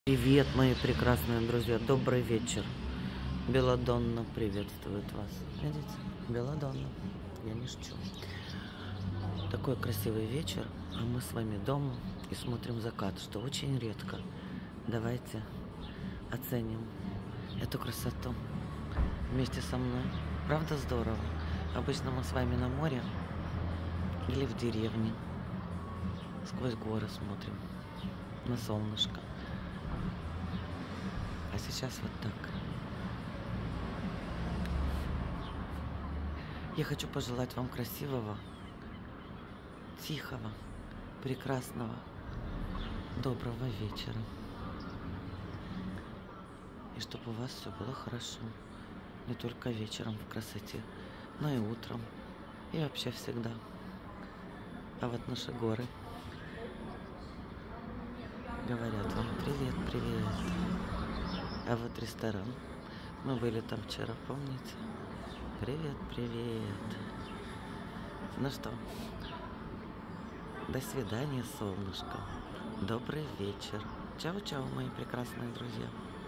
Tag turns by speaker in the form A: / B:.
A: Привет, мои прекрасные друзья, добрый вечер. Беладонна приветствует вас. Видите? Беладонна, я не шучу. Такой красивый вечер, а мы с вами дома и смотрим закат, что очень редко. Давайте оценим эту красоту вместе со мной. Правда здорово? Обычно мы с вами на море или в деревне. Сквозь горы смотрим на солнышко. А сейчас вот так. Я хочу пожелать вам красивого, тихого, прекрасного, доброго вечера. И чтобы у вас все было хорошо. Не только вечером в красоте, но и утром. И вообще всегда. А вот наши горы говорят вам привет, привет. А вот ресторан. Мы были там вчера, помните? Привет, привет. Ну что, до свидания, солнышко. Добрый вечер. Чао-чао, мои прекрасные друзья.